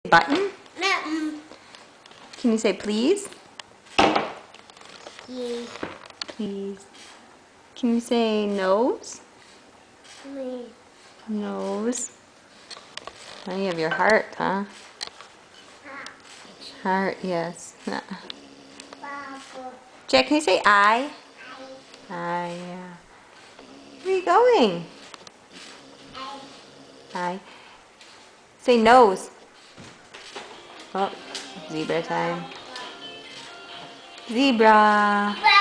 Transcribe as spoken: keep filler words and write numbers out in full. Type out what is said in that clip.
Button? Mm. Can you say please? Yeah. Please. Can you say nose? Me. Nose. Oh, you have your heart, huh? Heart, yes. Papa. Jack, can you say eye? Eye, yeah. Where are you going? Eye. Say nose. Oh, zebra time. Zebra.